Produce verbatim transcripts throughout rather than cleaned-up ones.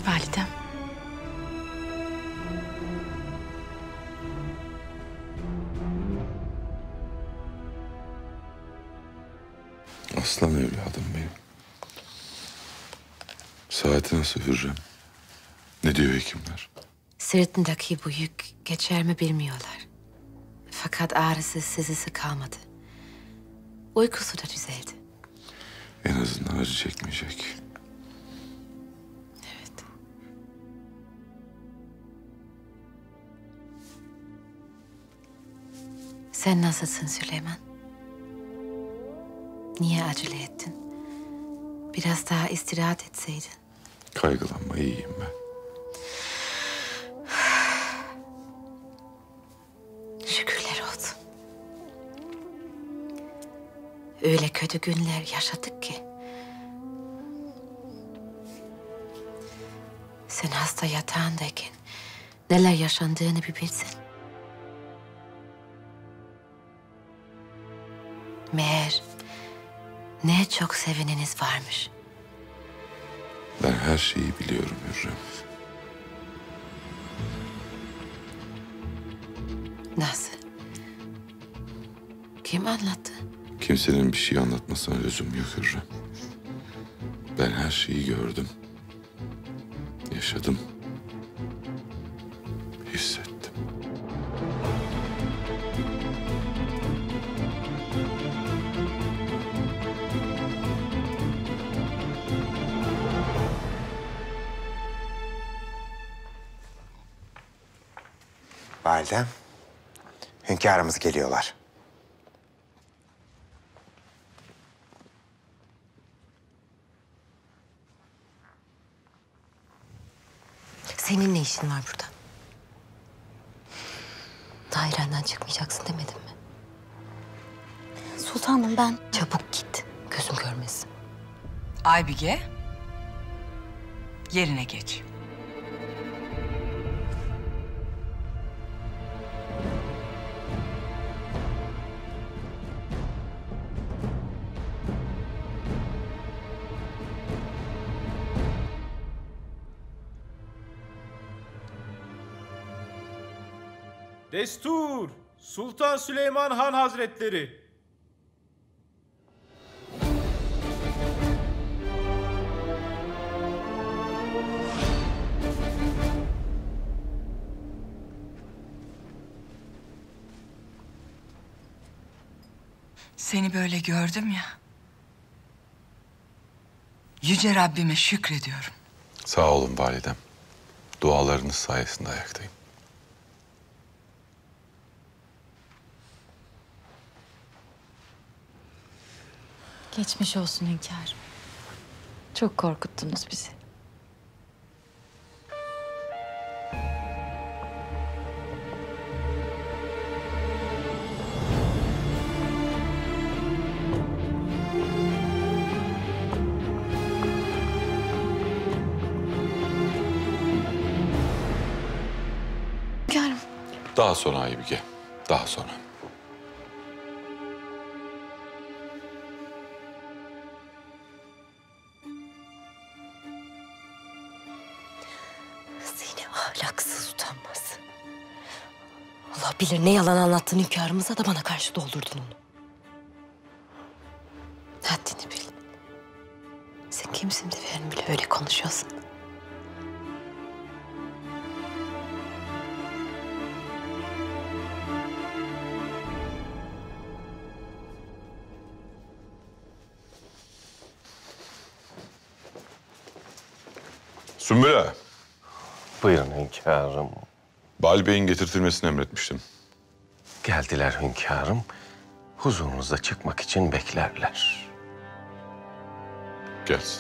Validem. Aslan evladım benim. Saati nasıl Hürrem? Ne diyor hekimler? Sırtındaki bu yük geçer mi bilmiyorlar. Fakat ağrısı sızısı kalmadı. Uykusu da düzeldi. En azından acı çekmeyecek. Evet. Sen nasılsın Süleyman? Niye acele ettin? Biraz daha istirahat etseydin. Kaygılanma, iyiyim ben. Şükürler olsun. Öyle kötü günler yaşadık ki. Sen hasta yatağındayken neler yaşandığını bir bilsen. Meğer ne çok seveniniz varmış. Ben her şeyi biliyorum Hürrem. Nasıl? Kim anlattı? Kimsenin bir şey anlatmasına lüzum yok Hürrem. Ben her şeyi gördüm. Yaşadım. Hissettim. Validem, hünkârımız geliyorlar. Senin ne işin var burada? Dairenden çıkmayacaksın demedim mi? Sultanım ben... Çabuk git, gözüm görmesin. Aybige, yerine geç. Destur! Sultan Süleyman Han Hazretleri! Seni böyle gördüm ya. Yüce Rabbime şükrediyorum. Sağ olun validem. Dualarınız sayesinde ayaktayım. Geçmiş olsun hünkârım. Çok korkuttunuz bizi. Hünkârım. Daha sonra Aybige. Daha sonra. Seni ahlaksız, utanmaz. Allah bilir ne yalan anlattın hünkârımıza da bana karşı doldurdun onu. Haddini bil. Sen kimsin de benim bile öyle konuşuyorsun. Sümbüle. Buyurun hünkârım. Bal Bey'in getirtilmesini emretmiştim. Geldiler hünkârım. Huzurunuza çıkmak için beklerler. Gelsin.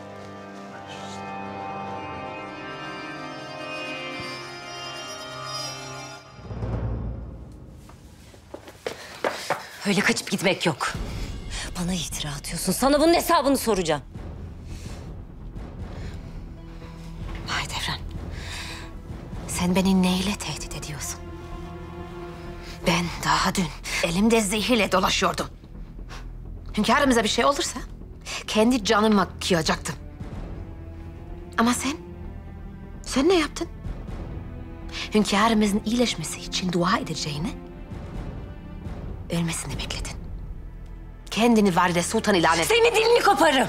Öyle kaçıp gitmek yok. Bana iftira atıyorsun. Sana bunun hesabını soracağım. Mahidevran, sen beni neyle tehdit ediyorsun? Ben daha dün elimde zehirle dolaşıyordum. Hünkârımıza bir şey olursa kendi canıma kıyacaktım. Ama sen Sen ne yaptın? Hünkârımızın iyileşmesi için dua edeceğine ölmesini bekledin. Kendini valide sultan ilan et. Senin dilini koparım.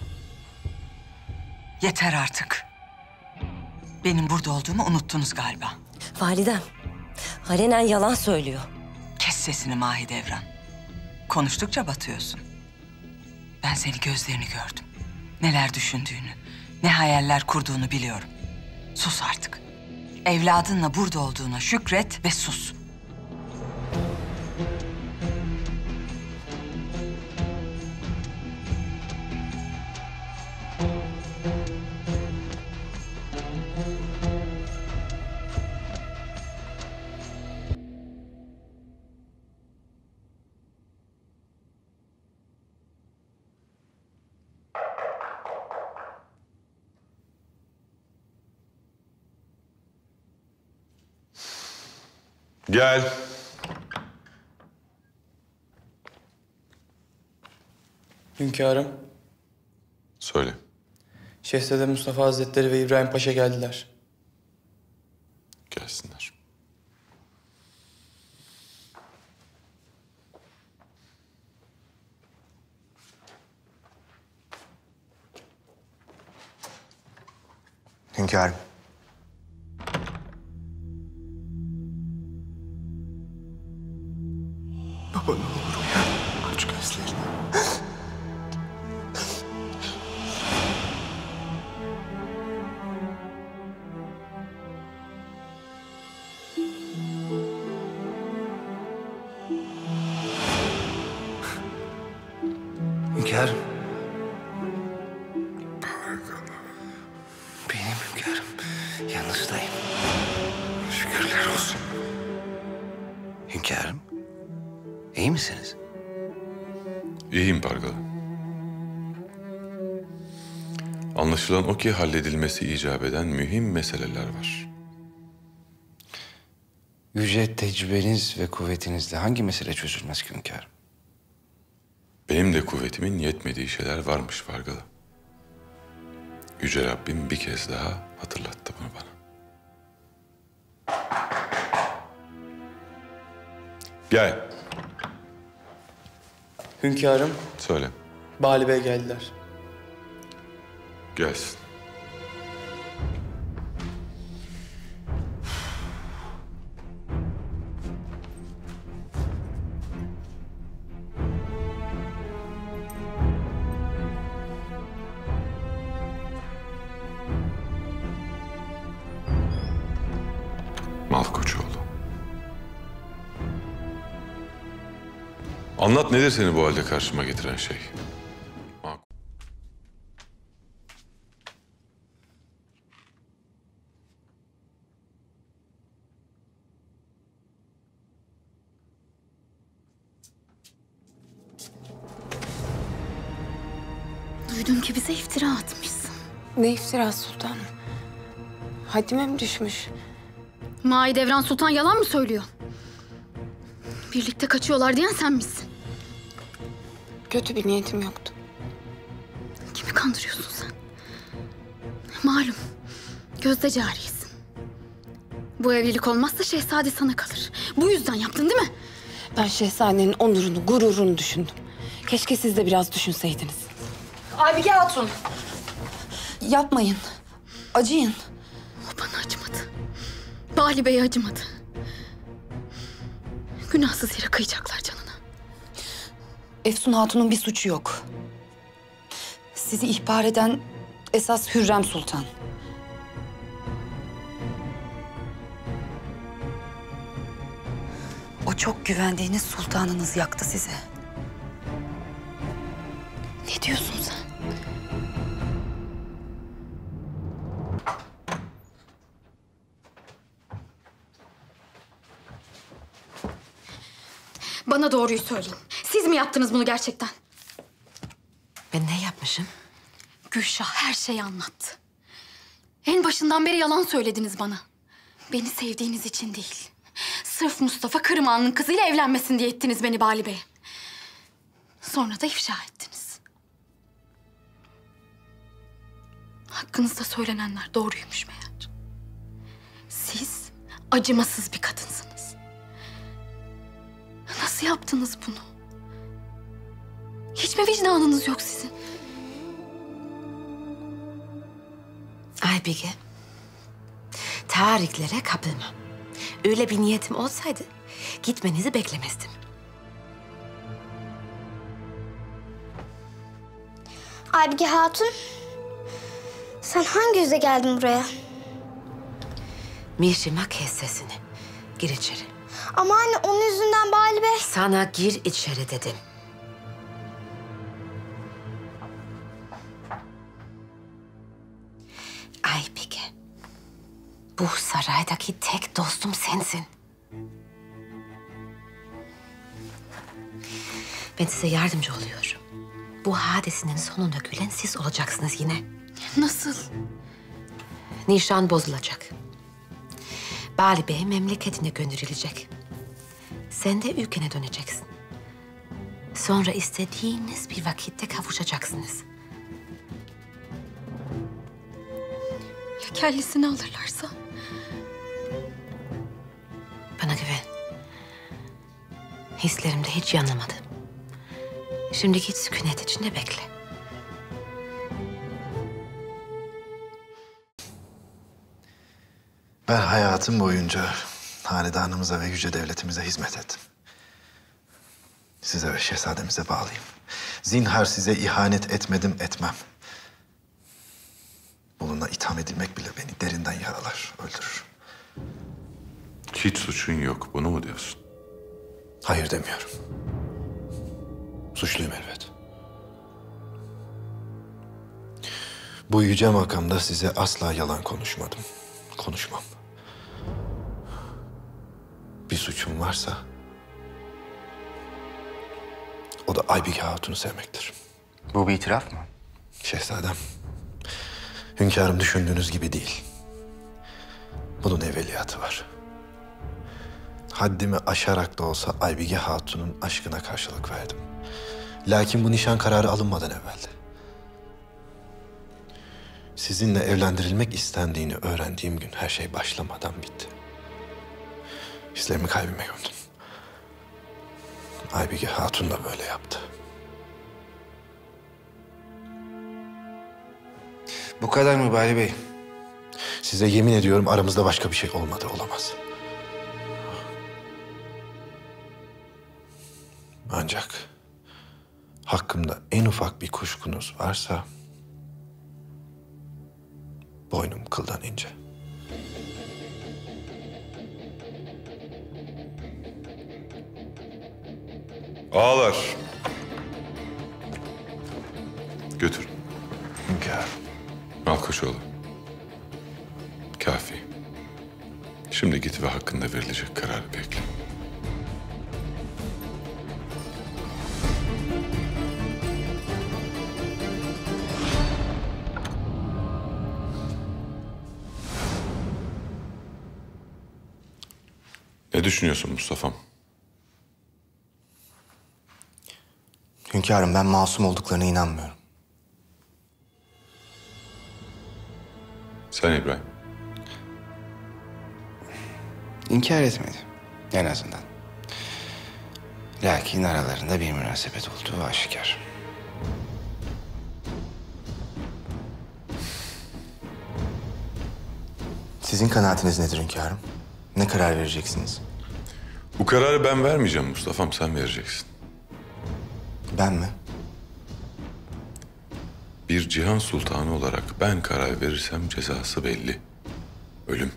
Yeter artık. Benim burada olduğumu unuttunuz galiba. Validem, alenen yalan söylüyor. Kes sesini Mahidevran. Konuştukça batıyorsun. Ben seni gözlerini gördüm. Neler düşündüğünü, ne hayaller kurduğunu biliyorum. Sus artık. Evladınla burada olduğuna şükret ve sus. Gel. Hünkârım, Söyle. Şehzade Mustafa Hazretleri ve İbrahim Paşa geldiler. Gelsinler. Hünkârım. Baba ne olur uyan. Aç gözlerini. Hünkârım. Benim hünkârım. Yanınızdayım. Şükürler olsun. Hünkârım. İyi misiniz? İyiyim Pargalı. Anlaşılan o ki halledilmesi icap eden mühim meseleler var. Yüce tecrübeniz ve kuvvetinizle hangi mesele çözülmez ki hünkârım? Benim de kuvvetimin yetmediği şeyler varmış Pargalı. Yüce Rabbim bir kez daha hatırlattı bunu bana. Gel. Hünkârım, Söyle. Bali Bey geldiler. Gelsin. Malkoçoğlu. Anlat, nedir seni bu halde karşıma getiren şey? Mak- Duydum ki bize iftira atmışsın. Ne iftirası sultanım? Haddime mi düşmüş? Mahidevran Sultan yalan mı söylüyor? Birlikte kaçıyorlar diyen sen misin? Kötü bir niyetim yoktu. Kimi kandırıyorsun sen? Malum, gözde cariyesin. Bu evlilik olmazsa şehzade sana kalır. Bu yüzden yaptın değil mi? Ben şehzadenin onurunu, gururunu düşündüm. Keşke siz de biraz düşünseydiniz. Aybike Hatun. Yapmayın. Acıyın. O bana acımadı. Bali Bey'e acımadı. Günahsız yere kıyacaklar canına. Efsun Hatun'un bir suçu yok. Sizi ihbar eden esas Hürrem Sultan. O çok güvendiğiniz sultanınız yaktı sizi. Ne diyorsun sen? Bana doğruyu söyleyin. Siz mi yaptınız bunu gerçekten? Ben ne yapmışım? Gülşah her şeyi anlattı. En başından beri yalan söylediniz bana. Beni sevdiğiniz için değil. Sırf Mustafa Kırıman'ın kızıyla evlenmesin diye ettiniz beni Bali Bey'e. Sonra da ifşa ettiniz. Hakkınızda söylenenler doğruymuş meğer. acımasız bir kadınsınız. Nasıl yaptınız bunu? Hiç mi vicdanınız yok sizin? Aybige, tarihlere kapılmam. Öyle bir niyetim olsaydı gitmenizi beklemezdim. Aybige Hatun, sen hangi yüzle geldin buraya? Mişima kes sesini. Gir içeri. Ama anne onun yüzünden Bali Bey... Sana gir içeri dedim. Aybige, bu saraydaki tek dostum sensin. Ben size yardımcı oluyorum. Bu hadisenin sonunda gülen siz olacaksınız yine. Nasıl? Nişan bozulacak. Bali Bey memleketine gönderilecek. Sen de ülkene döneceksin. Sonra istediğiniz bir vakitte kavuşacaksınız. Ya kellesini alırlarsa? Bana güven. Hislerimde hiç yanılmadı. Şimdi git sükunet içinde bekle. Ben hayatım boyunca hanedanımıza ve yüce devletimize hizmet ettim. Size ve şehzademize bağlıyım. Zinhar size ihanet etmedim, etmem. Bununla itham edilmek bile beni derinden yaralar, öldürür. Hiç suçun yok, bunu mu diyorsun? Hayır demiyorum. Suçluyum elbet. Bu yüce makamda size asla yalan konuşmadım. Konuşmam. Bir suçum varsa o da Aybige Hatun'u sevmektir. Bu bir itiraf mı? Şehzadem, hünkârım düşündüğünüz gibi değil. Bunun evveliyatı var. Haddimi aşarak da olsa Aybige Hatun'un aşkına karşılık verdim. Lakin bu nişan kararı alınmadan evveldi. Sizinle evlendirilmek istendiğini öğrendiğim gün her şey başlamadan bitti. Hislerimi kalbime gömdüm. Aybige Hatun da böyle yaptı. Bu kadar mı Bali Bey? Size yemin ediyorum aramızda başka bir şey olmadı, olamaz. Ancak hakkımda en ufak bir kuşkunuz varsa boynum kıldan ince. Ağalar. Götür. Hünkârım. Malkoçoğlu. Kafi. Şimdi git ve hakkında verilecek kararı bekle. Ne düşünüyorsun Mustafa'm? Hünkârım, ben masum olduklarına inanmıyorum. Sen İbrahim? İnkar etmedi en azından. Lakin aralarında bir münasebet olduğu aşikar. Sizin kanaatiniz nedir hünkârım? Ne karar vereceksiniz? Bu kararı ben vermeyeceğim Mustafa'm, sen vereceksin. Ben mi? Bir cihan sultanı olarak ben karar verirsem cezası belli. Ölüm.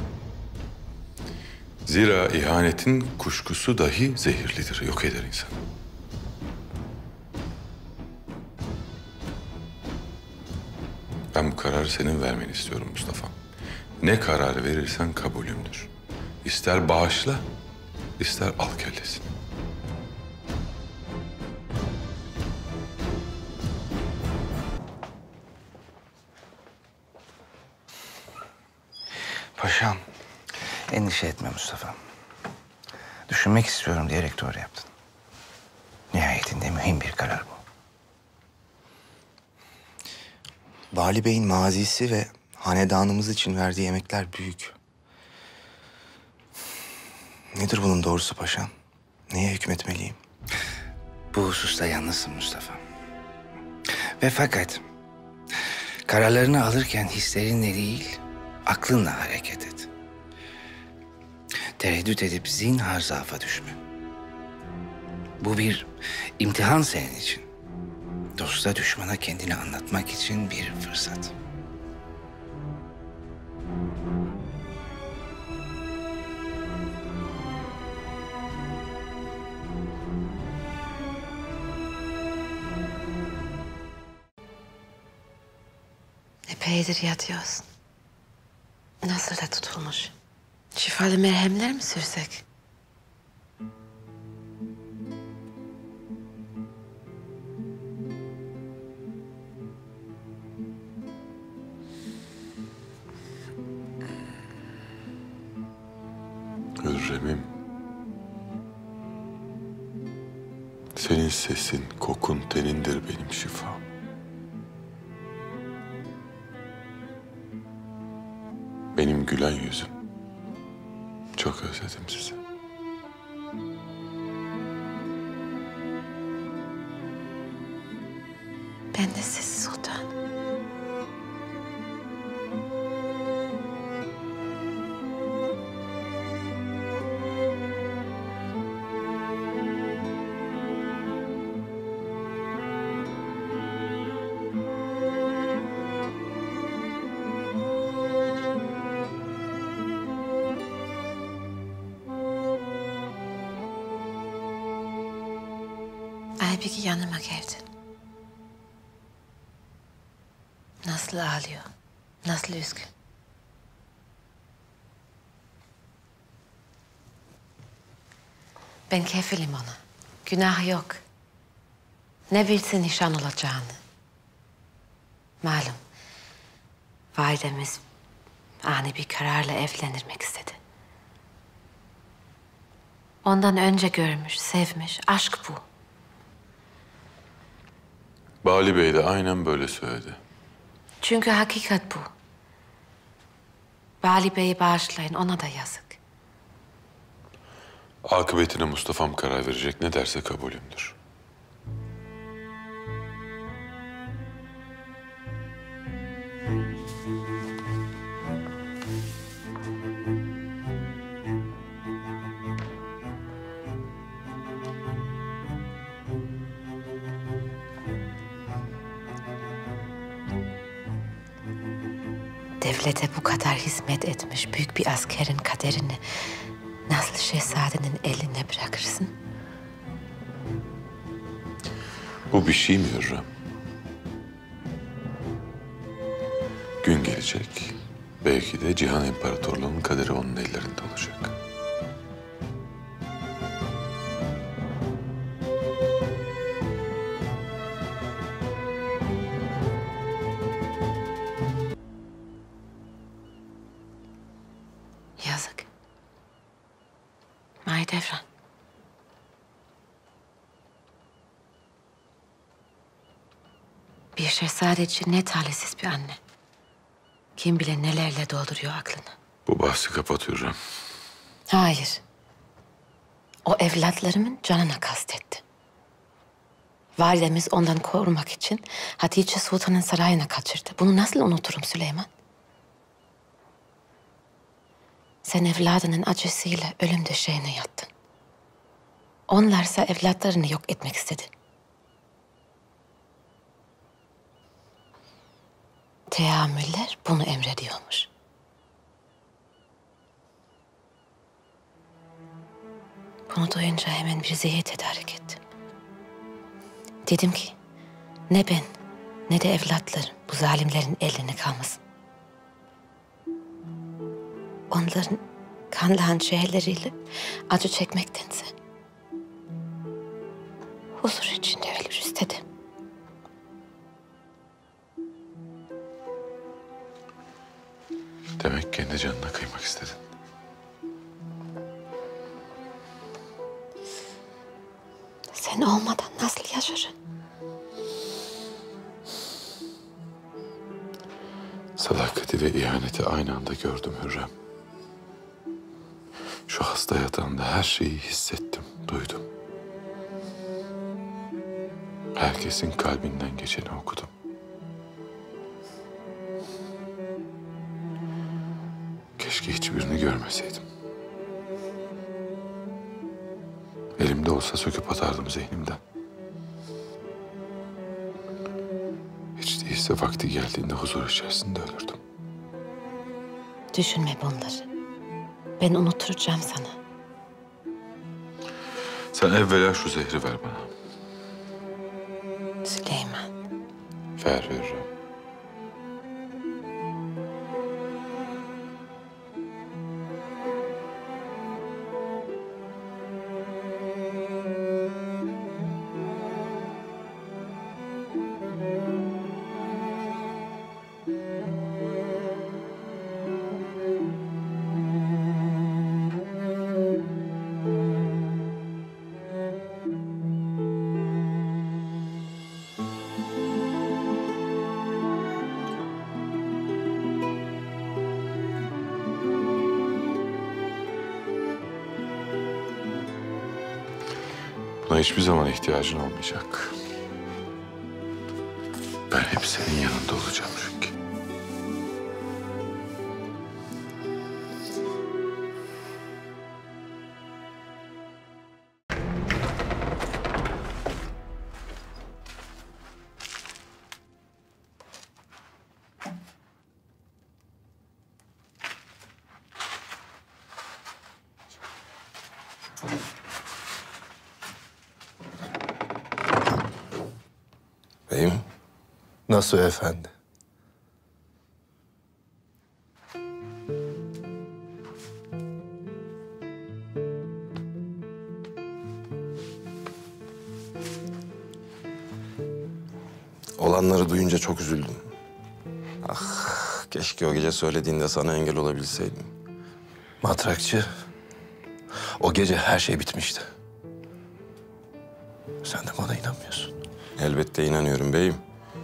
Zira ihanetin kuşkusu dahi zehirlidir, yok eder insanı. Ben bu kararı senin vermeni istiyorum Mustafa. Ne karar verirsen kabulümdür. İster bağışla, ister al kellesini. Paşam, endişe etme Mustafa. Düşünmek istiyorum diyerek doğru yaptın. Nihayetinde mühim bir karar bu. Vali Bey'in mazisi ve hanedanımız için verdiği emekler büyük. Nedir bunun doğrusu paşam? Neye hükmetmeliyim? Bu hususta yalnızsın Mustafa. Ve fakat kararlarını alırken hislerinle değil, aklınla hareket et. Tereddüt edip zinhar zaafa düşme. Bu bir imtihan senin için. Dosta düşmana kendini anlatmak için bir fırsat. Epeydir yatıyorsun. Nasıl da tutulmuş? Şifalı merhemler mi sürsek? Hürrem'im. Senin sesin, kokun, tenindir benim şifam. Benim gülen yüzüm. Çok özledim sizi. Ben de sizi sultan. Aybiki yanıma geldi. Nasıl ağlıyor, nasıl üzgün. Ben kefilim ona. Günah yok. Ne bilsin nişan olacağını. Malum, validemiz ani bir kararla evlendirmek istedi. Ondan önce görmüş, sevmiş, aşk bu. Bali Bey de aynen böyle söyledi. Çünkü hakikat bu. Bali Bey'i bağışlayın, ona da yazık. Akıbetine Mustafa'm karar verecek, ne derse kabulümdür. Devlete bu kadar hizmet etmiş büyük bir askerin kaderini nasıl şehzadenin eline bırakırsın? Bu bir şey mi Hürrem? Gün gelecek, belki de Cihan İmparatorluğu'nun kaderi onun ellerinde olacak. Yazık. Mahidevran. Bir şehzade için ne talihsiz bir anne. Kim bilir nelerle dolduruyor aklını. Bu bahsi kapat Hürrem. Hayır. O evlatlarımın canına kastetti. Validemiz ondan korumak için Hatice Sultan'ın sarayına kaçırdı. Bunu nasıl unuturum Süleyman? Sen evladının acısıyla ölüm döşeğine yattın. Onlarsa evlatlarını yok etmek istedi. Teamüller bunu emrediyormuş. Bunu duyunca hemen bir zehir tedarik ettim. Dedim ki ne ben ne de evlatlarım bu zalimlerin eline kalmasın. Onların kanlı hançerleriyle acı çekmektense huzur içinde ölür istedim. Demek kendi canına kıymak istedin. Sen olmadan nasıl yaşarım? Sadakati ve ihaneti aynı anda gördüm Hürrem. Şu hasta yatağında her şeyi hissettim, duydum. Herkesin kalbinden geçeni okudum. Keşke hiçbirini görmeseydim. Elimde olsa söküp atardım zihnimden. Hiç değilse vakti geldiğinde huzur içerisinde ölürdüm. Düşünme bunları. Ben unutturacağım sana. Sen evvela şu zehri ver bana. Süleyman. Ver veririm. Buna hiçbir zaman ihtiyacın olmayacak. Ben hep senin yanında olacağım çünkü. Beyim, nasıl efendi? Olanları duyunca çok üzüldüm. Ah, keşke o gece söylediğinde sana engel olabilseydim. Matrakçı, o gece her şey bitmişti. Sen de bana inanmıyorsun. Elbette inanıyorum beyim.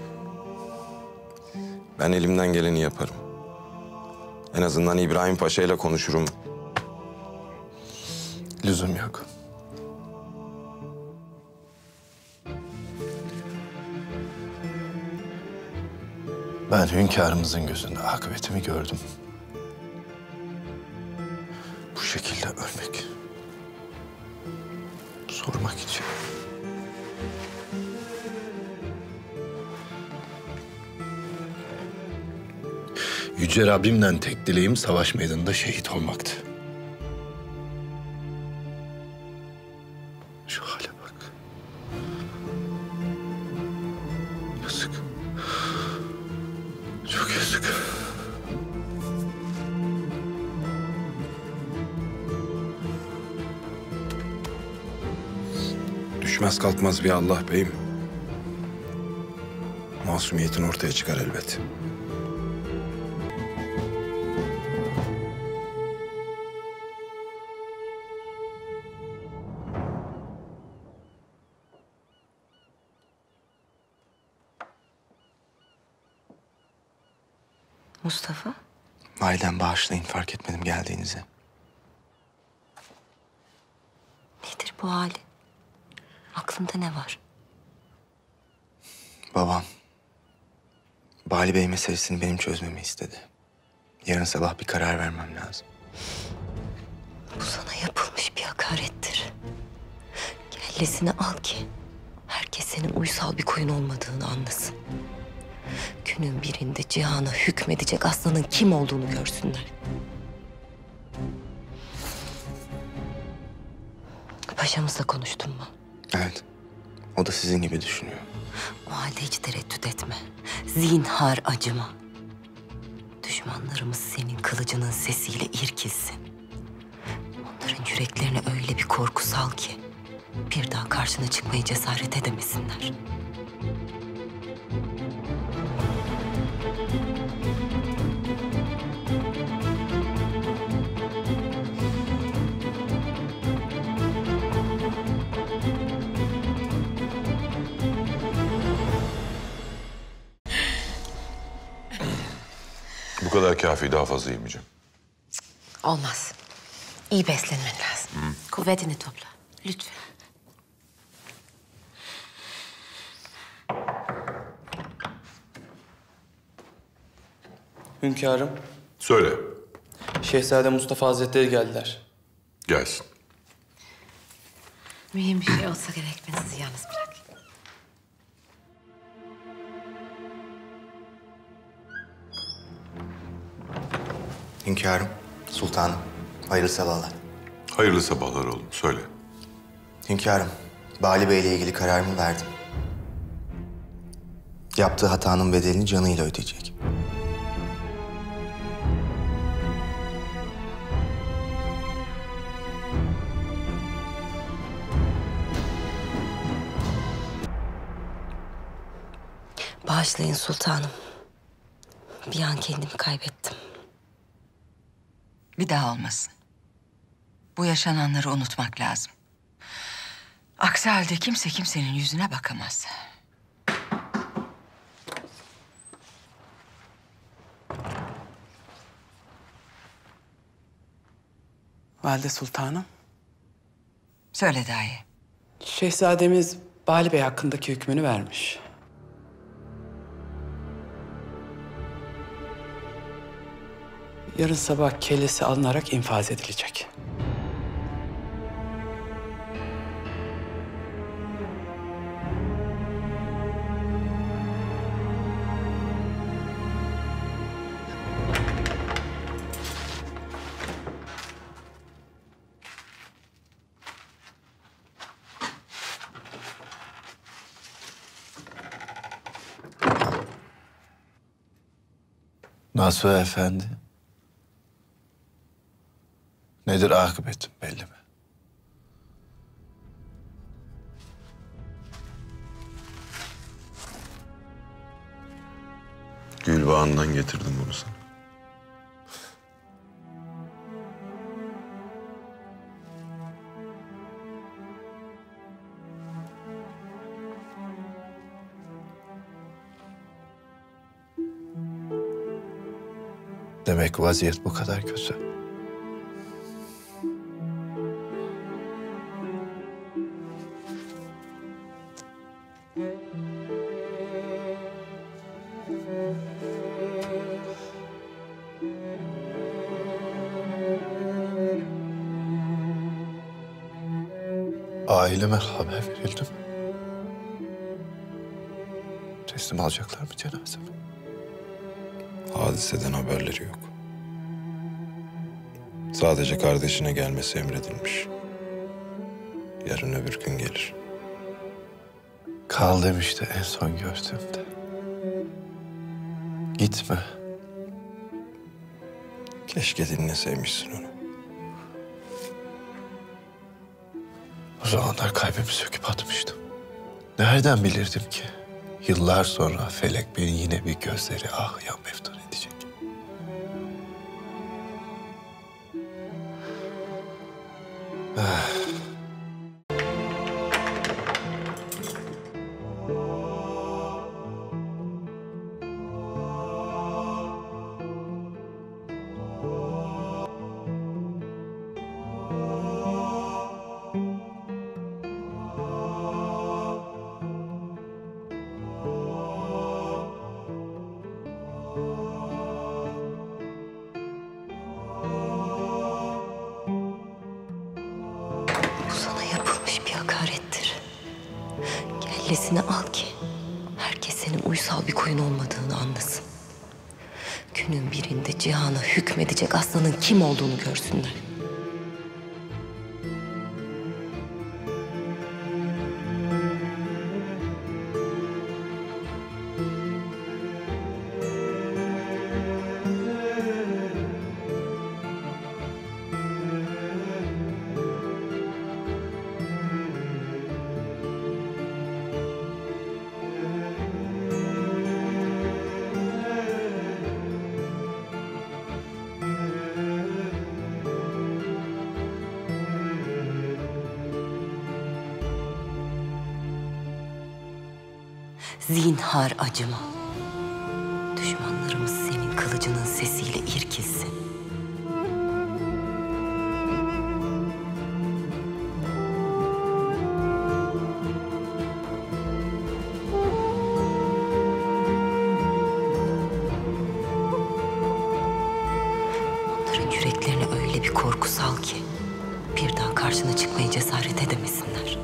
Ben elimden geleni yaparım. En azından İbrahim Paşa ile konuşurum. Lüzum yok. Ben hünkârımızın gözünde akıbetimi gördüm. Bu şekilde ölmek, sormak için. Yüce Rabbimden tek dileğim savaş meydanında şehit olmaktı. Şu hale bak. Yazık. Çok yazık. Düşmez kalkmaz bir Allah beyim. Masumiyetin ortaya çıkar elbet. Mustafa? Validem bağışlayın, fark etmedim geldiğinizi. Nedir bu hali? Aklında ne var? Babam, Bali Bey meselesini benim çözmemi istedi. Yarın sabah bir karar vermem lazım. Bu sana yapılmış bir hakarettir. Kellesini al ki herkes senin uysal bir koyun olmadığını anlasın. Günün birinde cihana hükmedecek aslanın kim olduğunu görsünler. Paşamızla konuştun mu? Evet, o da sizin gibi düşünüyor. O halde hiç tereddüt etme. Zinhar acıma. Düşmanlarımız senin kılıcının sesiyle irkilsin. Onların yüreklerine öyle bir korku sal ki bir daha karşına çıkmaya cesaret edemesinler. Bu kadar kafi, daha fazla yemeyeceğim. Olmaz. İyi beslenmen lazım. Hı. Kuvvetini topla. Lütfen. Hünkârım. Söyle. Şehzade Mustafa Hazretleri geldiler. Gelsin. Mühim bir şey olsa gerek, ben sizi yalnız bırakayım. Hünkârım, sultanım. Hayırlı sabahlar. Hayırlı sabahlar oğlum. Söyle. Hünkârım, Bali Bey ile ilgili kararımı verdim. Yaptığı hatanın bedelini canıyla ödeyecek. Bağışlayın sultanım. Bir an kendimi kaybettim. Bir daha olmasın. Bu yaşananları unutmak lazım. Aksi halde kimse kimsenin yüzüne bakamaz. Valide Sultanım. Söyle dahi. Şehzademiz Bali Bey hakkındaki hükmünü vermiş. Yarın sabah kellesi alınarak infaz edilecek. Nasuh Efendi. Nedir akıbetin belli mi? Gülbağından getirdim bunu sana. Demek vaziyet bu kadar kötü. Aileme haber verildi mi? Teslim alacaklar mı cenazemi? Hadiseden haberleri yok. Sadece kardeşine gelmesi emredilmiş. Yarın öbür gün gelir. Kal demişti en son gördüğümde. Gitme. Keşke dinleseymişsin onu. O zamanlar kalbimi söküp atmıştım. Nereden bilirdim ki? Yıllar sonra felek beni yine bir gözleri ah ya meftun edecek. Ah. Kellesini al ki herkes senin uysal bir koyun olmadığını anlasın. Günün birinde cihana hükmedecek aslanın kim olduğunu görsünler. Zinhar acıma. Düşmanlarımız senin kılıcının sesiyle irkilsin. bir daha karşına çıkmaya cesaret edemesinler.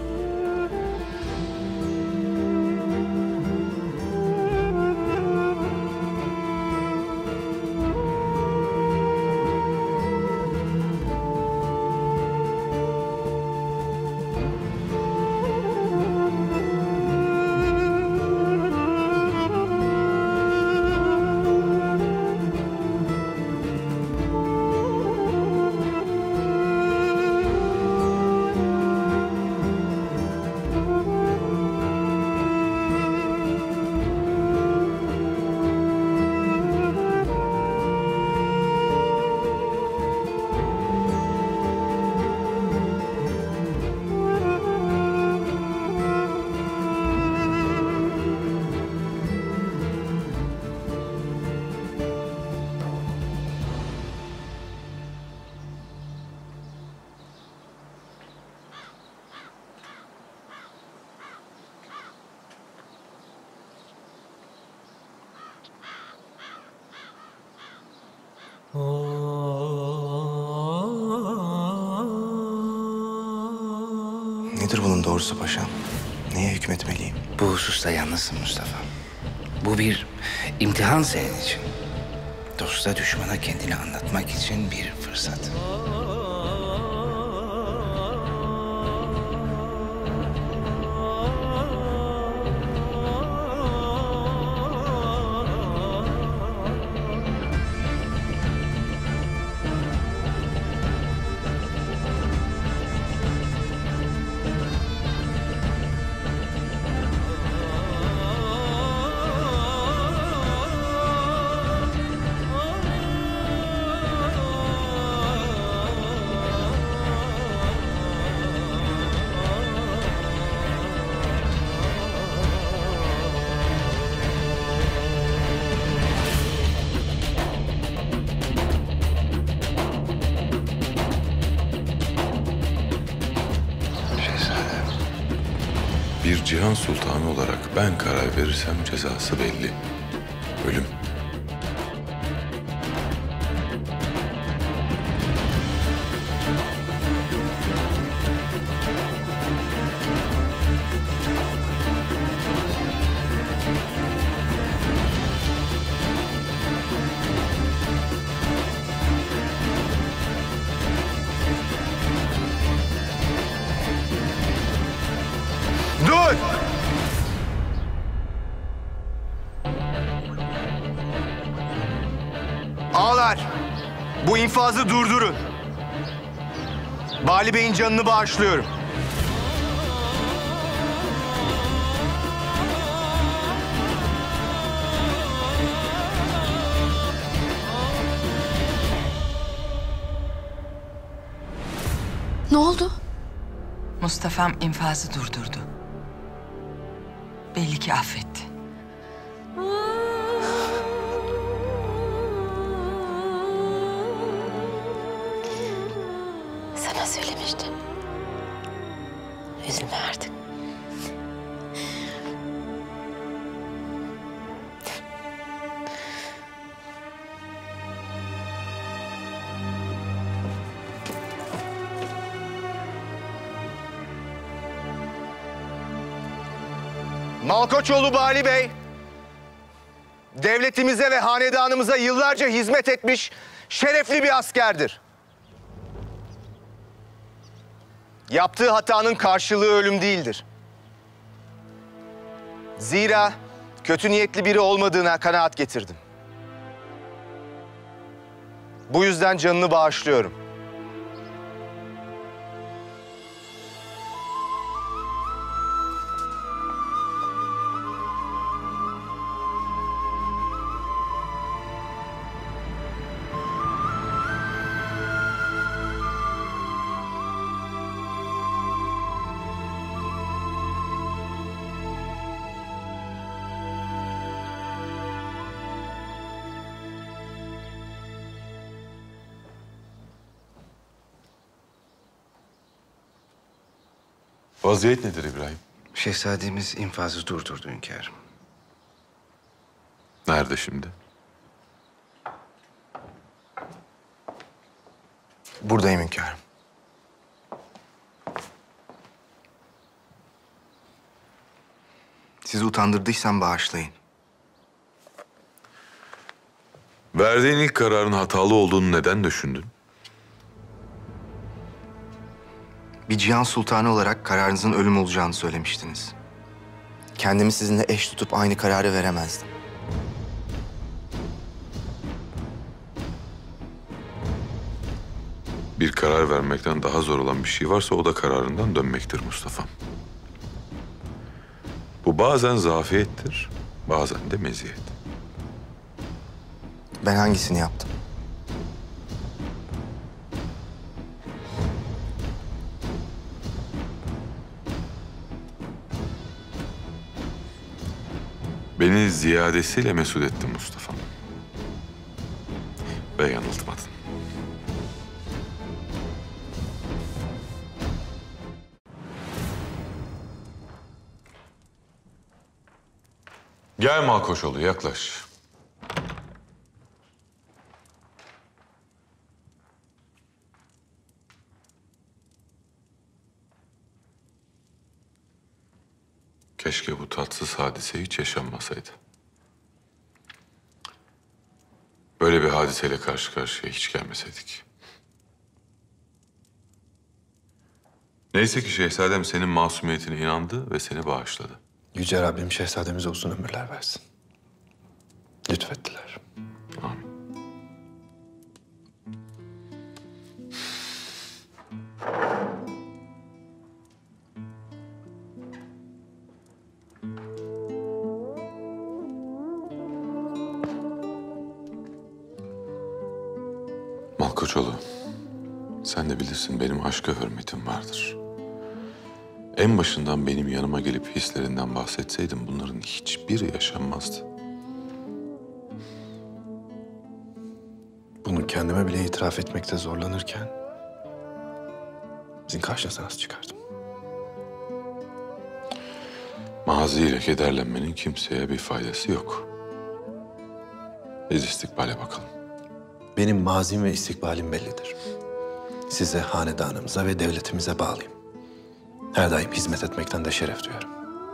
Nedir bunun doğrusu paşam? Neye hükmetmeliyim? Bu hususta yalnızsın Mustafa. Bu bir imtihan senin için. Dosta düşmana kendini anlatmak için bir fırsat. Bir cihan sultanı olarak ben karar verirsem cezası belli. Ölüm. Dur! Ağalar, bu infazı durdurun. Bali Bey'in canını bağışlıyorum. Ne oldu? Mustafa'm infazı durdurdu. Belli ki affetti. Sana söylemiştim. Üzülme artık. Malkoçoğlu Bali Bey, devletimize ve hanedanımıza yıllarca hizmet etmiş şerefli bir askerdir. Yaptığı hatanın karşılığı ölüm değildir. Zira kötü niyetli biri olmadığına kanaat getirdim. Bu yüzden canını bağışlıyorum. Vaziyet nedir İbrahim? Şehzademiz infazı durdurdu hünkârım. Nerede şimdi? Buradayım hünkârım. Sizi utandırdıysam bağışlayın. Verdiğin ilk kararın hatalı olduğunu neden düşündün? Bir Cihan Sultanı olarak kararınızın ölüm olacağını söylemiştiniz. Kendimi sizinle eş tutup aynı kararı veremezdim. Bir karar vermekten daha zor olan bir şey varsa o da kararından dönmektir Mustafa'm. Bu bazen zafiyettir, bazen de meziyet. Ben hangisini yaptım? Beni ziyadesiyle mesut ettin Mustafa'm. Ve yanıltmadın. Gel Malkoçoğlu, yaklaş. Keşke bu tatsız hadise hiç yaşanmasaydı. Böyle bir hadiseyle karşı karşıya hiç gelmeseydik. Neyse ki şehzadem senin masumiyetine inandı ve seni bağışladı. Yüce Rabbim şehzademize uzun ömürler versin. Lütfettiler. Amin. Malkoçoğlu, sen de bilirsin benim aşka hürmetim vardır. En başından benim yanıma gelip hislerinden bahsetseydin bunların hiçbiri yaşanmazdı. Bunu kendime bile itiraf etmekte zorlanırken sizin karşınıza nasıl çıkardım? Maziyle kederlenmenin kimseye bir faydası yok. Biz istikbale bakalım. Benim mazim ve istikbalim bellidir. Size, hanedanımıza ve devletimize bağlıyım. Her daim hizmet etmekten de şeref duyarım.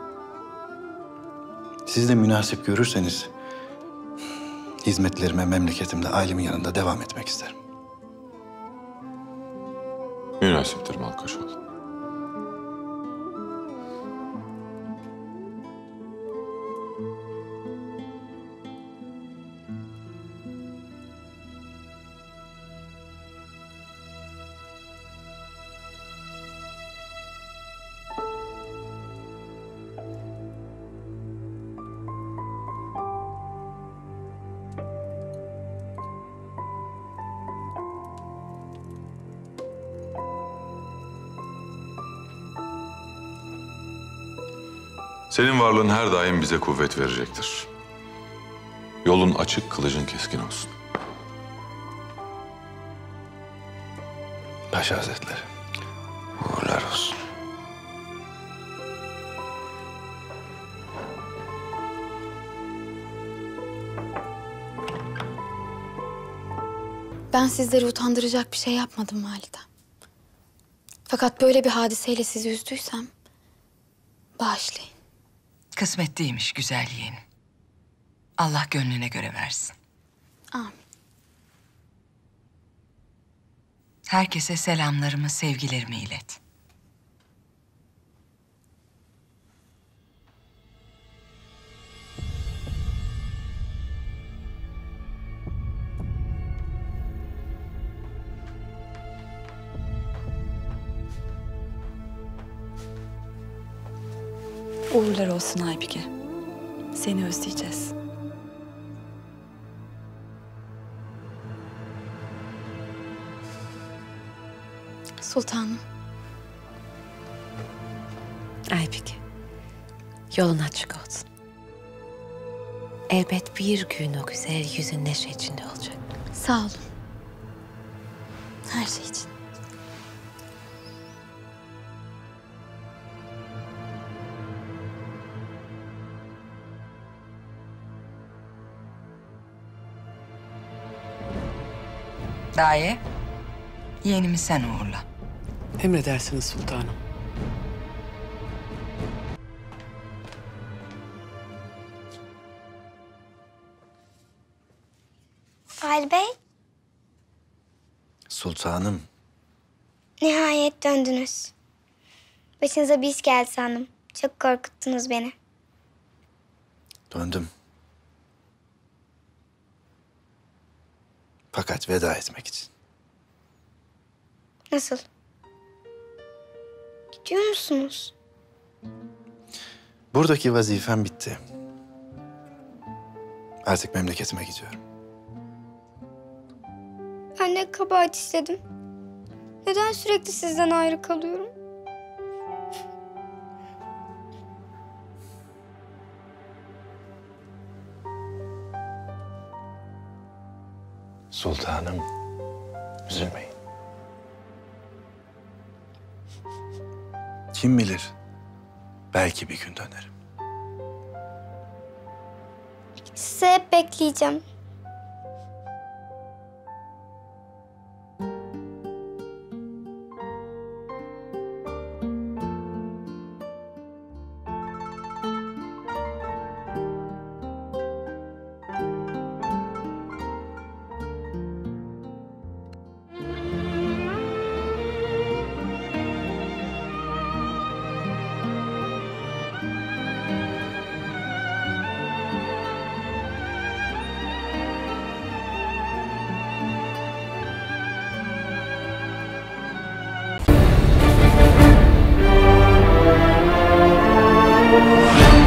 Siz de münasip görürseniz hizmetlerime memleketimde ailemin yanında devam etmek isterim. Münasiptir Malkoçoğlu. Senin varlığın her daim bize kuvvet verecektir. Yolun açık, kılıcın keskin olsun. Paşa Hazretleri. Uğurlar olsun. Ben sizleri utandıracak bir şey yapmadım validem. Fakat böyle bir hadiseyle sizi üzdüysem bağışlayın. Kısmet değilmiş güzel yeğenim. Allah gönlüne göre versin. Amin. Herkese selamlarımı, sevgilerimi ilet. Uğurlar olsun Aybike. Seni özleyeceğiz. Sultanım. Aybike, yolun açık olsun. Elbet bir gün o güzel yüzün neşe içinde olacak. Sağ olun. Her şey için. Daye, yeğenimi sen uğurla. Emredersiniz sultanım. Vali Bey? Sultanım. Nihayet döndünüz. Başınıza bir iş geldi sandım. Çok korkuttunuz beni. Döndüm. Fakat veda etmek için. Nasıl? Gidiyor musunuz? Buradaki vazifem bitti. Artık memleketime gidiyorum. Ben ne kabahat işledim. Neden sürekli sizden ayrı kalıyorum? Sultanım, üzülmeyin. Kim bilir, belki bir gün dönerim. Sizi hep bekleyeceğim. Thank you.